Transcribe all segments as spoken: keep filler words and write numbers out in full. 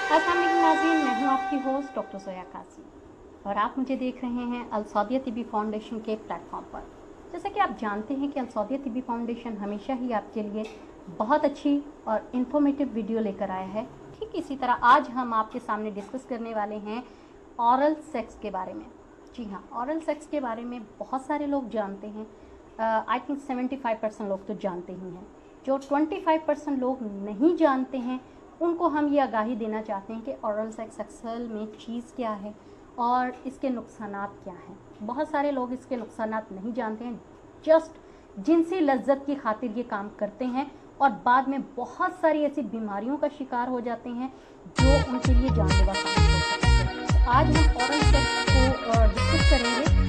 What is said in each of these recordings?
अस्सलाम वालेकुम नाज़रीन, मैं हूँ आपकी होस्ट डॉक्टर ज़ोया काजी और आप मुझे देख रहे हैं अल सौदिया तिब्बी फाउंडेशन के प्लेटफॉर्म पर। जैसा कि आप जानते हैं कि अल सौदिया तिब्बी फाउंडेशन हमेशा ही आपके लिए बहुत अच्छी और इन्फॉर्मेटिव वीडियो लेकर आया है। ठीक इसी तरह आज हम आपके सामने डिस्कस करने वाले हैं ऑरल सेक्स के बारे में। जी हाँ, ऑरल सेक्स के बारे में बहुत सारे लोग जानते हैं। I think seventy five percent लोग तो जानते ही हैं। जो ट्वेंटी फाइव परसेंट लोग नहीं जानते हैं उनको हम ये आगाही देना चाहते हैं कि ऑरल सेक्स असल में चीज़ क्या है और इसके नुकसानात क्या हैं। बहुत सारे लोग इसके नुकसानात नहीं जानते हैं, जस्ट जिनसी लज्जत की खातिर ये काम करते हैं और बाद में बहुत सारी ऐसी बीमारियों का शिकार हो जाते हैं जो उनके लिए जानलेवा साबित हो सकती है। तो आज हम ऑरल सेक्स को डिस्कस करेंगे।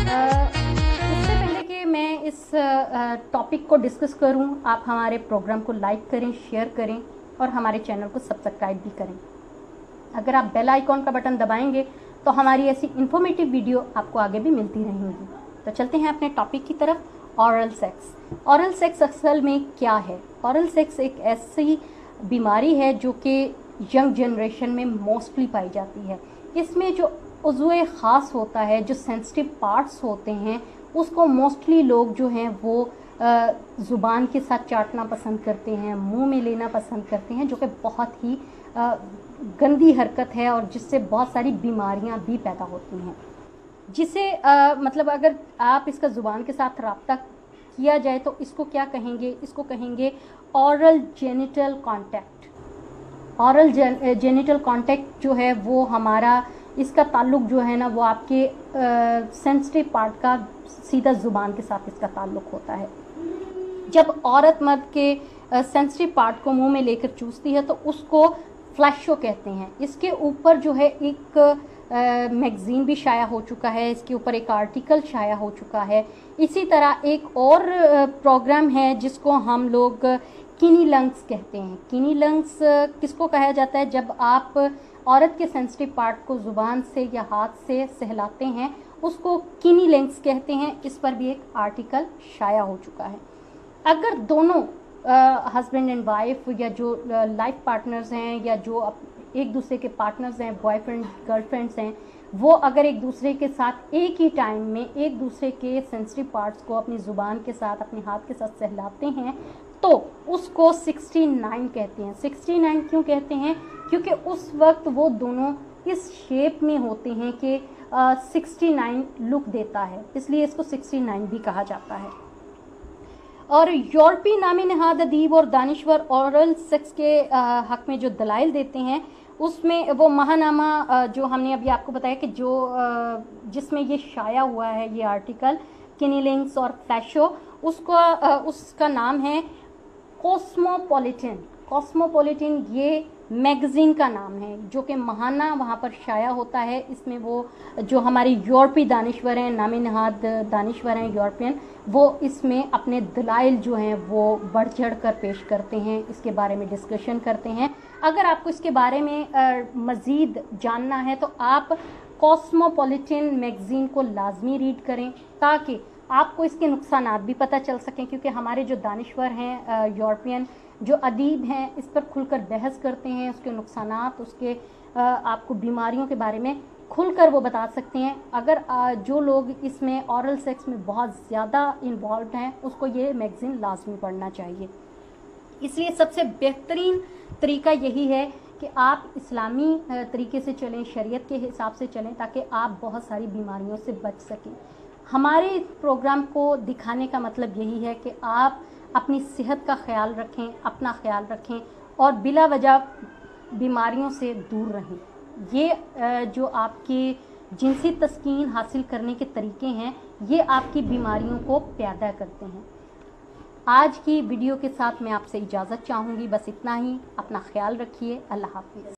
इससे पहले कि मैं इस टॉपिक को डिस्कस करूं, आप हमारे प्रोग्राम को लाइक करें, शेयर करें और हमारे चैनल को सब्सक्राइब भी करें। अगर आप बेल आइकॉन का बटन दबाएंगे तो हमारी ऐसी इन्फॉर्मेटिव वीडियो आपको आगे भी मिलती रहेंगी। तो चलते हैं अपने टॉपिक की तरफ, ऑरल सेक्स। ऑरल सेक्स असल में क्या है? ऑरल सेक्स एक ऐसी बीमारी है जो कि यंग जनरेशन में मोस्टली पाई जाती है। इसमें जो उज़्वे ख़ास होता है, जो सेंसिटिव पार्ट्स होते हैं, उसको मोस्टली लोग जो हैं वो ज़ुबान के साथ चाटना पसंद करते हैं, मुंह में लेना पसंद करते हैं, जो कि बहुत ही आ, गंदी हरकत है और जिससे बहुत सारी बीमारियां भी पैदा होती हैं। जिसे आ, मतलब अगर आप इसका ज़ुबान के साथ रब्ता किया जाए तो इसको क्या कहेंगे? इसको कहेंगे oral genital contact. Oral genital contact जो है वो हमारा, इसका ताल्लुक़ जो है ना वो आपके सेंसिटिव पार्ट का सीधा ज़ुबान के साथ इसका ताल्लुक़ होता है। जब औरत मर्द के सेंसिटिव पार्ट को मुंह में लेकर चूसती है तो उसको फ्लैशो कहते हैं। इसके ऊपर जो है एक मैगज़ीन भी शाया हो चुका है, इसके ऊपर एक आर्टिकल शाया हो चुका है। इसी तरह एक और प्रोग्राम है जिसको हम लोग किनीलंग्स कहते हैं। किनीलंग्स किसको कहा जाता है? जब आप औरत के सेंसिटिव पार्ट को ज़ुबान से या हाथ से सहलाते हैं उसको किनीलंग्स कहते हैं। इस पर भी एक आर्टिकल शाया हो चुका है। अगर दोनों हस्बैंड एंड वाइफ या जो लाइफ पार्टनर्स हैं या जो एक दूसरे के पार्टनर्स हैं, बॉयफ्रेंड गर्लफ्रेंड्स हैं, वो अगर एक दूसरे के साथ एक ही टाइम में एक दूसरे के सेंसिटिव पार्ट्स को अपनी ज़ुबान के साथ, अपने हाथ के साथ सहलाते हैं तो उसको सिक्सटी नाइन कहते हैं। सिक्सटी नाइन क्यों कहते हैं? क्योंकि उस वक्त वो दोनों इस शेप में होते हैं कि सिक्सटी नाइन लुक देता है, इसलिए इसको सिक्सटी नाइन भी कहा जाता है। और यूरोपीय नामी नहाद अदीब और दानिश्वर ऑरल सेक्स के हक़ में जो दलाइल देते हैं उसमें वो महानामा जो हमने अभी आपको बताया कि जो जिसमें ये शाया हुआ है ये आर्टिकल किनीलिंग्स और फ्लैशो, उसका उसका नाम है कॉस्मोपॉलिटन। कॉस्मोपॉलिटन ये मैगज़ीन का नाम है जो कि महाना वहाँ पर शाया होता है। इसमें वो जो हमारे यूरोपीय दानिश्वर हैं, नामी नहाद दानिश्वर हैं यूरोपियन, वो इसमें अपने दलाइल जो हैं वो बढ़ चढ़ कर पेश करते हैं, इसके बारे में डिस्कशन करते हैं। अगर आपको इसके बारे में मज़ीद जानना है तो आप कॉस्मोपॉलिटन मैगज़ीन को लाजमी रीड करें ताकि आपको इसके नुकसानात भी पता चल सकें, क्योंकि हमारे जो दानिश्वर हैं यूरोपियन, जो अदीब हैं, इस पर खुलकर बहस करते हैं, उसके नुकसानात, उसके आपको बीमारियों के बारे में खुलकर वो बता सकते हैं। अगर जो लोग इसमें ऑरल सेक्स में बहुत ज़्यादा इन्वॉल्व हैं उसको ये मैगज़ीन लाजमी पढ़ना चाहिए। इसलिए सबसे बेहतरीन तरीका यही है कि आप इस्लामी तरीके से चलें, शरीयत के हिसाब से चलें, ताकि आप बहुत सारी बीमारियों से बच सकें। हमारे प्रोग्राम को दिखाने का मतलब यही है कि आप अपनी सेहत का ख्याल रखें, अपना ख्याल रखें और बिला वजह बीमारियों से दूर रहें। ये जो आपकी जिनसी तस्कीन हासिल करने के तरीके हैं ये आपकी बीमारियों को पैदा करते हैं। आज की वीडियो के साथ मैं आपसे इजाज़त चाहूँगी। बस इतना ही। अपना ख्याल रखिए। अल्लाह हाफ़िज़।